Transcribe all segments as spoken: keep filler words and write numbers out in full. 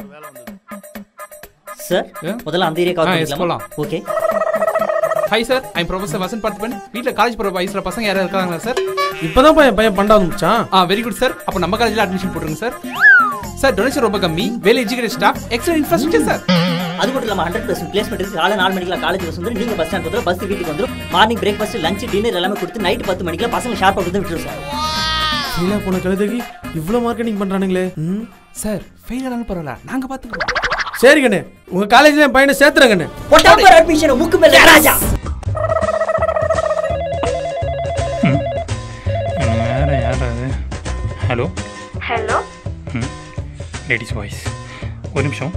Sir முதல்ல அந்த area cover பண்ணிடலாம். Okay. Hi sir, I am professor Vasanth Parthiban. வீட்ல காலேஜ் போற வயசுல பசங்க யாரா இருக்காங்களா சார்? இப்போதான் பையன் பையன் பண்டாவது முடிச்சான். ஆ வெரி குட் சார். அப்ப நம்ம காலேஜ்ல அட்மிஷன் போட்டுருங்க சார். சார் டொனேஷன் ரொம்ப கம்மி, well educated staff, excellent infrastructure sir. அது மட்டும் இல்லாம ஹண்ட்ரட் பர்சன்ட் பிளேஸ்மெண்ட் இருக்கு. காலை நாலு மணிக்கு காலேஜ் பஸ் வந்து நீங்க பஸ் ஸ்டாண்ட் பஸ் வீட்டுக்கு வந்துடும். மார்னிங் பிரேக்ஃபாஸ்ட் லஞ்ச் டின்னர் எல்லாமே கொடுத்து நைட் பத்து மணிக்கு பசங்க ஷார்ப்பா கொடுத்து விட்டுரும் சார். ஃபெயிலா போன கழுதைக்கு இவ்வளவு மார்க்கெட்டிங் பண்றானுங்களே. சார் ஃபெயில் ஆனாலும் பரவாயில்ல, நாங்க பாத்துக்கிறோம். சரி கண்ணே, உங்க காலேஜ்ல என் பையனை சேர்த்துறேன் கண்ணே. ஒட்டாம்பர் அட்மிஷன் முக்கு மேல ராஜா. வேற யாராவது? Hello hello. ம் லேடிஸ் வாய்ஸ். ஒரு நிமிஷம்.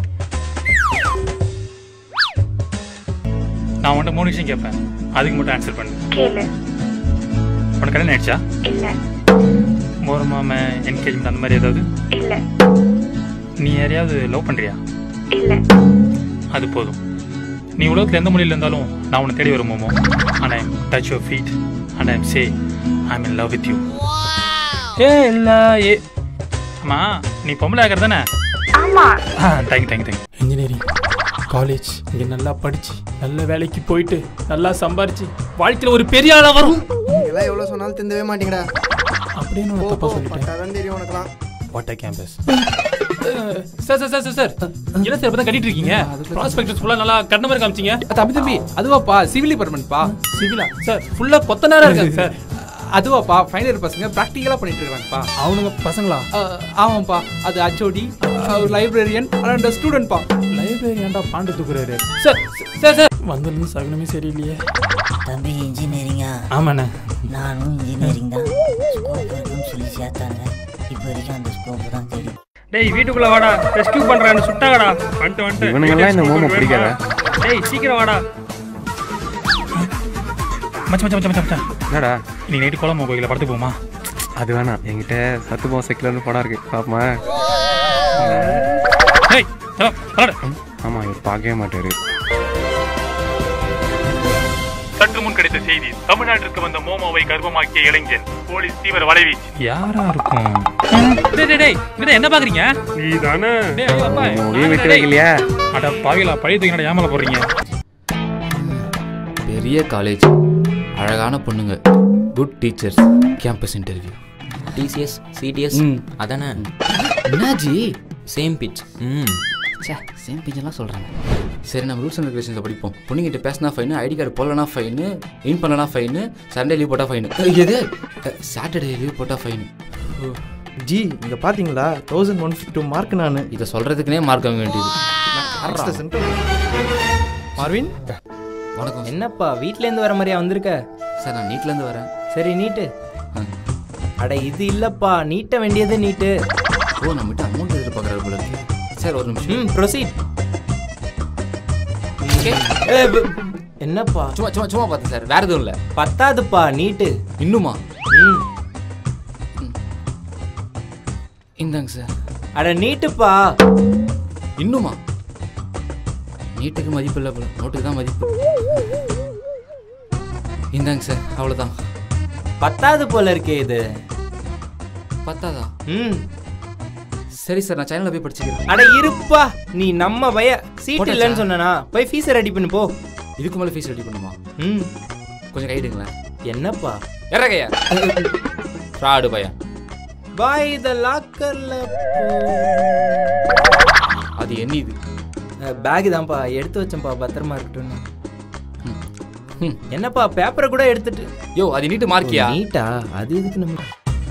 நான் உன்கிட்ட மூணு விஷயம் கேட்பேன், அதுக்கு மட்டும் ஆன்சர் பண்ணு. கேளு. உனக்கு கல்யாணம் ஆயிடுச்சா? இல்ல. மோரமாம என்கேஜ்மெண்ட் அந்த மாதிரி ஏதாவது? இல்ல. நீ யாரையாவது லவ் பண்றியா? இல்ல. அது போதும். நீ உலகத்தில் எந்த மொழியில் இருந்தாலும் நான் உன்னை தேடி வரும் Momo. And I am touch your feet and I am say I am in love with you. ஏ இல்லை ஏ அம்மா, நீ பொம்பளை ஆகிறது தானே? ஆமா. ஆ thank you thank you thank you. Engineering college இங்கே நல்லா படிச்சு நல்ல வேலைக்கு போயிட்டு நல்லா சம்பாரிச்சு வாழ்க்கையில் ஒரு பெரிய ஆளாக வரும். இதெல்லாம் எவ்வளோ சொன்னாலும் திந்தவே மாட்டேங்கடா. அப்படின்னு ஒரு தப்பா சொல்லிட்டேன். அதான் தெரியும் உனக்குலாம். What campus. Sir sir sir sir என்ன சார் இப்பதான் கட்டிட்டு இருக்கீங்க? ப்ராஸ்பெக்டஸ் ஃபுல்லா நல்லா கண்ண மாதிரி காமிச்சீங்க. தம்பி தம்பி அதுவாப்பா சிவில் டிபார்ட்மெண்ட்ப்பா. சிவிலா சார்? ஃபுல்லா கொத்த நேரம் இருக்காங்க சார். அதுவாப்பா ஃபைனல் இயர் பசங்க ப்ராக்டிக்கலா பண்ணிட்டு இருக்காங்கப்பா. அவனுங்க பசங்களா? ஆமாப்பா, அது ஹெச்ஓடி, லைப்ரரியன் அண்ட் ஸ்டூடெண்ட்ப்பா. லைப்ரரியன்டா பாண்டு தூக்குறாரு. சார் சார் சார் வந்ததுன்னு சகனமே சரியில்லையே. தம்பி இன்ஜினியரிங்கா? ஆமாண்ணே, நானும் இன்ஜினியரிங் தான். ஸ்கோப் இருக்குன்னு சொல்லி சேர்த்தாங்க. இப்போ வரைக்கும் அந்த ஸ்கோப் தான் தெரியும். டேய் வீட்டுக்குள்ள வாடா, ரெஸ்கியூ பண்றான்னு சுட்டாங்கடா. வந்துட்டு வந்துட்டு இவனுங்கெல்லாம் இந்த மோமோ பிடிக்காத. டேய் சீக்கிரம் வாடா. மச்சான் மச்சான் மச்சான் மச்சான் என்னடா நீ நைட்டு கோலமா கோயில படத்துக்கு போமா? அது வேணாம், என்கிட்ட சத்துபோம் செக்குலர்னு படம் இருக்கு, பாப்பமா? டேய் சரி வாடா. ஆமா, இவர் பார்க்கவே மாட்டாரு. சற்று முன் கிடைத்த செய்தி, தமிழ்நாட்டிற்கு வந்த மோமோவை கர்ப்பமாக்கிய இளைஞன் போலீஸ் தீவிர வலைவீச்சு. யாரா இருக்கும்? டேய் டேய் டேய் இங்க என்ன பாக்குறீங்க? நீதானே? டேய் ஐயோ அப்பா, நீ விட்டு வைக்கலையா? அட பாவிகளா, பழைய தூக்கினடா ஏமால போறீங்க. பெரிய காலேஜ், அழகான பொண்ணுங்க, good teachers, campus interview, TCS CTS அதானே? என்னாஜி சேம் பிச்? ம் சே சேம் பிச்செல்லாம் சொல்கிறாங்க. சரி நம்ம ரூல்ஸ் அண்ட் ரெகுலேஷன்ஸை படிப்போம். பொண்ணுங்கிட்ட பேசினா ஃபைனு, ஐடி கார்டு போடலனா ஃபைனு, இன் பண்ணலனா ஃபைனு, சண்டே லீவ் போட்டால் ஃபைனு, எது சாட்டர்டே லீவ் போட்டால் ஃபைனு. ஜி இங்கே பார்த்தீங்களா thousand one fifty two mark. நான் இதை சொல்கிறதுக்குனே மார்க் வாங்க வேண்டியது. மார்வின் வணக்கம். என்னப்பா வீட்டிலேருந்து வர மாதிரியா வந்திருக்க? சார் நான் நீட்லேருந்து வரேன். சரி நீட்டு. அட இது இல்லைப்பா, நீட்ட வேண்டியது நீட்டு. ஓ நம்மகிட்ட அமௌண்ட் எதிர்பார்க்குறாரு போல இருக்கு. சார் ஒரு நிமிஷம். ம் ப்ரொசீட். என்னப்பா? சும்மா சும்மா சும்மா பார்த்தேன் சார், வேறு எதுவும் இல்லை. பத்தாதுப்பா நீட்டு. இன்னுமா? ம் இந்தாங்க சார். அட நீட்டுப்பா. இன்னுமா? நீட்டுக்கு மதிப்பு இல்லை போல, நோட்டுக்கு தான் மதிப்பு. இந்தாங்க சார், அவ்வளோதான். பத்தாது போல இருக்கே இது. பத்தாதா? ம் சரி சார், நான் சேனலில் போய் படிச்சுக்கிறேன். அட இருப்பா, நீ நம்ம பய சீட் இல்லைன்னு சொன்னா போய் ஃபீஸை ரெடி பண்ணு போ. இதுக்கு மேலே ஃபீஸ் ரெடி பண்ணுமா? ம் கொஞ்சம் கைடுங்களேன். என்னப்பா? இறகையா ஃப்ராடு பையன். பாய் த லாக்கர்ல அது என்ன இது? பேக் தான்ப்பா, எடுத்து வச்சேன்ப்பா, பத்திரமா இருக்கட்டும். என்னப்பா பேப்பரை கூட எடுத்துட்டு? யோ அது நீட்டு மார்க்கியா? நீட்டா? அது எதுக்கு நம்ம?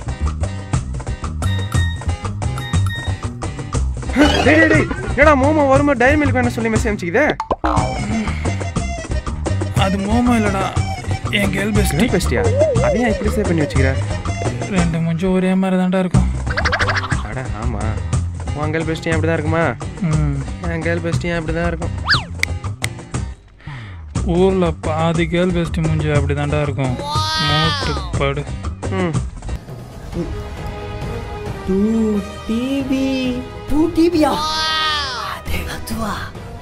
என்னடா மோமோ வரும்போது டைரி மில்க் வேணும் சொல்லி மெசேஜ் அனுப்பிச்சிக்கிதே? அது மோமோ இல்லடா, என் கேர்ள் பெஸ்ட். பெஸ்டியா? அதையும் இப்படி சேவ் பண்ணி வச்சுக்கிற? ரெண்டு கொஞ்சம் ஒரே மாதிரி தான்டா இருக்கும். அட ஆமா, உன் கேர்ள் பெஸ்டியும் அப்படி தான் இருக்குமா? ம் என் கேர்ள் பெஸ்டியும் அப்படி தான் இருக்கும். ஊர்ல பாதி கேர்ள் பெஸ்ட் மூஞ்சி அப்படி தான்டா இருக்கும். மூட்டு படு. ம் டூ டிவி. டூ டிவியா? அதுவா?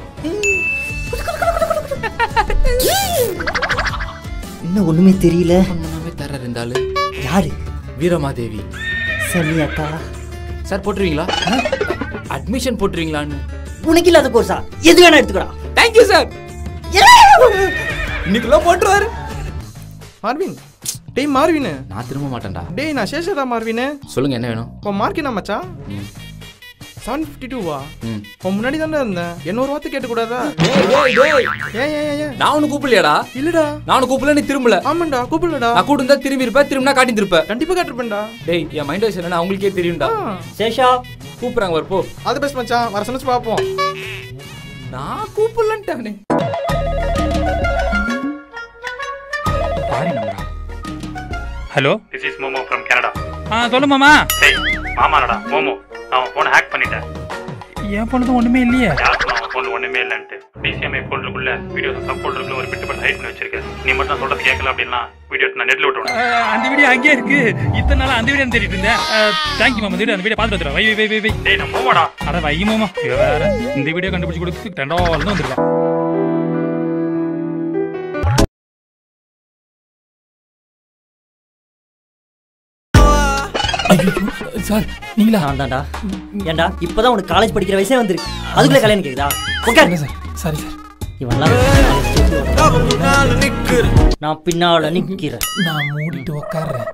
இன்னும் ஒண்ணுமே தெரியல. ஒன்றுமே தர இருந்தாலும் யாரு? வீரமாதேவி. சரி அக்கா சார் போட்டுருவீங்களா? அட்மிஷன் போட்டுருவீங்களான்னு. உனக்கு இல்லாத கோர்ஸா? எது வேணா எடுத்துக்கடா. Thank you sir. இன்னைக்குள்ள போட்டுருவாரு. மார்வின் டேய் மார்வின். நான் திரும்ப மாட்டேன்டா. டேய் நான் சேஷதா மார்வின். சொல்லுங்க என்ன வேணும்? இப்போ மார்க் என்ன மச்சான்? செவன் ஃபிஃப்டி டூ வா? இப்போ முன்னாடி தானே இருந்தேன். என்ன ஒரு வார்த்தை கேட்க கூடாதா? ஏன் ஏன் ஏன் நான் உனக்கு கூப்பிடலையாடா? இல்லடா. நான் உனக்கு கூப்பிடல, நீ திரும்பல. ஆமாண்டா கூப்பிடலடா. நான் கூப்பிட்டு இருந்தா திரும்பி இருப்ப, திரும்பினா காட்டி இருப்ப. கண்டிப்பா காட்டிருப்பேன்டா. டேய் என் மைண்ட் வாய்ஸ் என்ன அவங்களுக்கே தெரியும்டா. சேஷா கூப்பிடுறாங்க வரப்போ. அது பெஸ்ட் மச்சான், வர சொன்னச்சு பாப்போம். நான் கூப்பிடலன்ட்டானே. பாரி நம்பரா. Hello, this is Momo from Canada. ஆ சொல்லு மாமா. டேய் மாமாடா மோமோ. நான் ஃபோன் ஹேக் பண்ணிட்டேன். என் ஃபோன்ல ஒண்ணுமே இல்லையே. யாருக்கு நான் ஃபோன்ல ஒண்ணுமே இல்லன்ட்டு டிசிஎம்ஐ ஃபோல்டருக்குள்ள வீடியோஸ் சப் ஃபோல்டருக்குள்ள ஒரு பிட் பட் ஹைட் பண்ணி வச்சிருக்கேன். நீ மட்டும் நான் சொல்றது கேட்கல அப்படினா வீடியோ நான் நெட்ல விட்டுறேன். அந்த வீடியோ அங்கேயே இருக்கு. இத்தனை நாள் அந்த வீடியோ தேடிட்டு இருந்தேன். தேங்க் யூ மாமா. இந்த வீடியோ பாத்து வந்துறேன். வை வை வை வை. டேய் நான் மோமோடா. அட வை மோமா. வேற இந்த வீடியோ கண்டுபிடிச்சு கொடுத்து ரெண்டாவது வந்து வந்துருக்கேன். சார் நீங்களா? நான் தான்டா. ஏன்டா இப்பதான் உனக்கு காலேஜ் படிக்கிற வயசே வந்துருக்கு, அதுக்குள்ள கல்யாணம் கேக்குதா? உட்கார் சார். Sorry sir. இவன்லாம் நான் பின்னால நிக்கிறேன். நான் மூடிட்டு உட்கார்றேன்.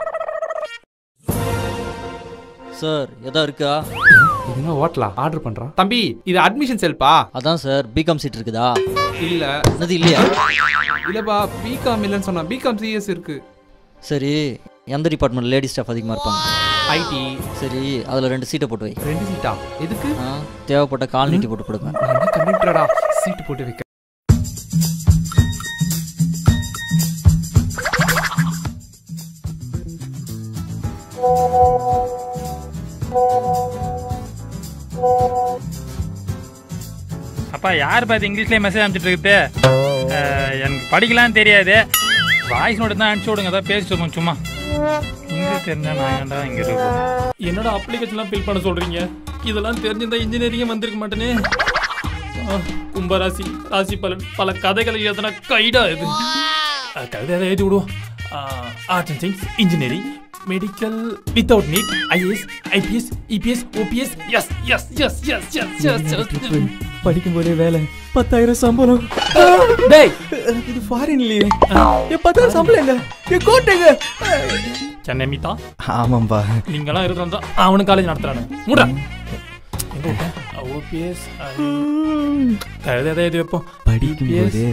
சார் எதா இருக்கா? இதுனா ஹோட்டலா ஆர்டர் பண்றான். தம்பி இது அட்மிஷன் செல்பா. அதான் சார் பிகாம் சீட் இருக்குதா? இல்ல. என்னது இல்லையா? இல்லப்பா பிகாம் இல்லன்னு சொன்னா. பிகாம் சிஎஸ் இருக்கு. சரி எந்த டிபார்ட்மெண்ட் லேடி ஸ்டாஃப் அதிகமாக இருப்பாங்க? ஐடி. சரி அதில் ரெண்டு சீட்டை போட்டு வை. ரெண்டு சீட்டா? எதுக்கு? தேவைப்பட்ட கால் நீட்டி போட்டு கொடுங்க. நான் கண்டக்டரடா, சீட்டு போட்டு வைக்க. அப்பா யார் பார்த்து இங்கிலீஷ்லேயே மெசேஜ் அனுப்பிச்சிட்டு இருக்குது? எனக்கு படிக்கலாம் தெரியாது. வாய்ஸ் நோட்டு தான் அனுப்பிச்சு விடுங்க, அதான் பேசி சொல்லுங்க. சும்மா இங்கிலீஷ் தெரிஞ்சா நான் ஏன்டா இங்கே இருக்கும். என்னோட அப்ளிகேஷன்லாம் ஃபில் பண்ண சொல்றீங்க? இதெல்லாம் தெரிஞ்சிருந்தா இன்ஜினியரிங்கே வந்திருக்க மாட்டேனே. கும்பராசி ராசி பலன் பல கதைகளை எழுதுனா கைடா இது. கவிதை எதாவது எழுதி விடுவோம். Arts and science, engineering, medical without NEET, IAS, IPS, EPS, OPS. Yes yes yes yes yes yes. படிக்கும் போதே வேலை, பத்தாயிரம் சம்பளம். டேய் இது ஃபாரின்லயே. ஏ பத்தாயிரம் சம்பளம் எங்க? ஏ கோட்டைங்க. சென்னை மீதா. ஆமாம்பா. நீங்களாம் இருக்கிறதா அவனு காலேஜ் நடத்துறானு. மூடா. எங்க விட்ட? ஓபிஎஸ் கழுதை எதாவது எழுதி வைப்போம். படிக்கும் போதே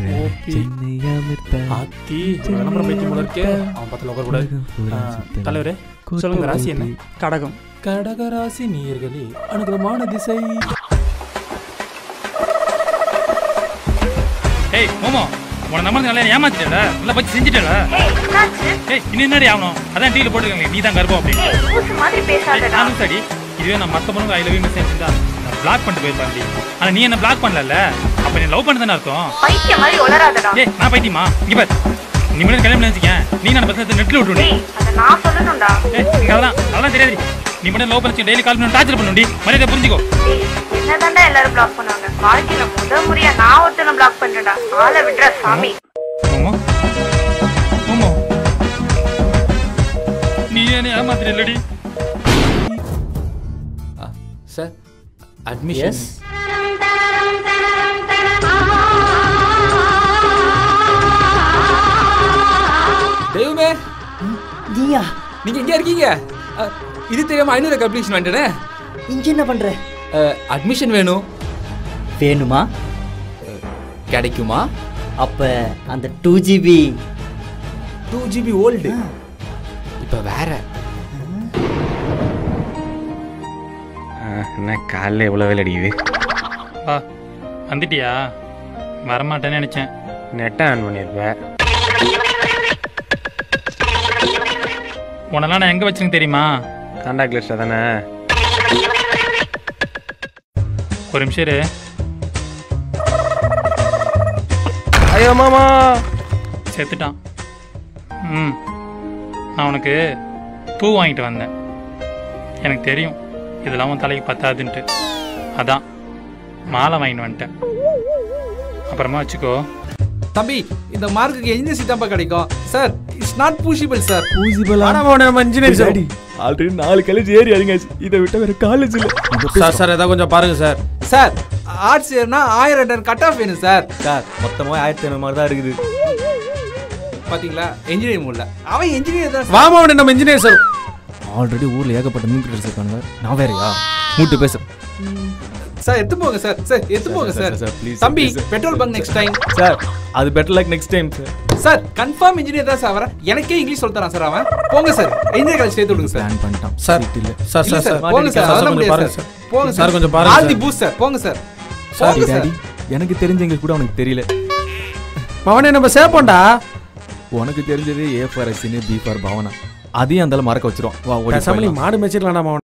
ஆத்தி விளம்பரம் பைத்தி போல இருக்கே. அவன் பத்துல உட்கார கூடாது. தலைவரே சொல்லுங்க, ராசி என்ன? கடகம். கடக ராசி நீர்களே அனுகிரமான திசை. ஏய் மோமோ, உன நம்பர் நல்லா ஏமாத்திட்டல, நல்லா பத்தி செஞ்சிட்டல. ஏய் இன்னும் என்னடி ஆகணும்? அதான் டிவில போட்டுருக்காங்க நீ தான் கர்ப்பம் அப்படின்னு. ஊசு மாதிரி பேசாதடா. நானும் சரி, இதுவே நான் மத்த பொண்ணுங்க ஐ லவ் யூ மெசேஜ் செஞ்சா நான் பிளாக் பண்ணிட்டு போயிருப்பாண்டி. ஆனா நீ என்ன பிளாக் பண்ணல, அப்ப நீ லவ் பண்ணதானே அர்த்தம். பைத்தியம் மாதிரி உளறாதடா. ஏய் நான் பைத்தியமா? இங்க பாரு, நீ மட்டும் கல்யாணம் பண்ணிக்க. நீ நான் பசங்க நெட்ல விட்டுடி. அத நான் சொல்லணும்டா. ஏய் அதெல்லாம் அதெல்லாம் தெரியாது. நீ மட்டும் லவ் பண்ணி டெய்லி கால் பண்ணி டார்ச்சர் பண்ணுடி. மரியாதை புரிஞ்சுக்கோ. என்னதான்டா எல்லாரும் பிளாக் பண்ணுவாங்க? வாழ்க்கையில முத முறையா நான் ஒருத்தனை பிளாக் பண்றேன்டா. ஆளை விடுற சாமி. மோமோ மோமோ நீ என்ன ஏமாத்திர இல்லடி? Sir admission. தெய்வமே நீயா? நீங்க எங்க இருக்கீங்க? இது தெரியாம ஐநூறு அப்ளிகேஷன் வந்துட்டேனே. இங்க என்ன பண்ற? அட்மிஷன் வேணும். வேணுமா? கிடைக்குமா? அப்ப அந்த two GB two GB old இப்ப வேற. என்ன காலைல எவ்வளோ வேலை அடிக்குது? ஆ வந்துட்டியா? வரமாட்டேன்னு நினைச்சேன். நெட்டை ஆன் பண்ணியிருப்பேன். உனெல்லாம் நான் எங்கே வச்சுருங்க தெரியுமா? கான்டாக்ட் லிஸ்ட்டில் தானே. ஒரு நிமிஷம் இரு. ஐயோ மாமா செத்துட்டான். ம் நான் உனக்கு பூ வாங்கிட்டு வந்தேன். எனக்கு தெரியும் இதெல்லாம் உன் தலைக்கு பத்தாதுன்ட்டு, அதான் மாலை வாங்கிட்டு வந்துட்டேன். அப்புறமா வச்சுக்கோ. தம்பி இந்த மார்க்குக்கு எந்த சீட் தான்ப்பா கிடைக்கும்? Sir it's not possible sir. Possible ஆனா அவன் நம்ம இன்ஜினியர் சார். ஆல்ரெடி நாலு காலேஜ் ஏறி இறங்காச்சு. இதை விட்ட வேற காலேஜ் இல்ல. சார் சார் ஏதாவது கொஞ்சம் பாருங்க சார். சார் ஆர்ட்ஸ் ஏறினா ஆயிரம் டன் கட் ஆஃப் வேணும் சார். சார் மொத்தமா ஆயிரத்தி ஐநூறு மாதிரி தான் இருக்குது. பாத்தீங்களா இன்ஜினியரிங் முடியல. அவன் இன்ஜினியர் தான். வாமா அவன் நம்ம இன்ஜினியர் சார். ஆல்ரெடி ஊர்ல ஏகப்பட்ட மீன் கிட்டர்ஸ் இருக்கானுங்க. நான் வேறயா மூட்டு பேசுறேன். சார் எடுத்து போங்க சார். சார் எடுத்து போங்க சார். தம்பி petrol bunk next time. Sir அது better like next time sir. Sir confirm engineer தான் சார் வரேன். எனக்கே இங்கிலீஷ் சொல்ல தரான் சார் அவன். போங்க சார் இன்ஜினியர் காலேஜ் சேர்த்து விடுங்க சார். பிளான் பண்ணிட்டான் சார் இல்ல சார் சார் சார் போங்க சார். அதெல்லாம் முடியாது சார். போங்க சார் கொஞ்சம் பாருங்க. All the boost sir. போங்க சார். சாரி டாடி எனக்கு தெரிஞ்சவங்க கூட உனக்கு தெரியல. அவனே நம்ம சேப்போம்டா. உனக்கு தெரிஞ்சது A for Ashwini, B for Bhavana. அதையும் அந்தால மறக்க வச்சிரும். வா ஓடி மாடு மேய்ச்சிடலாம்டா.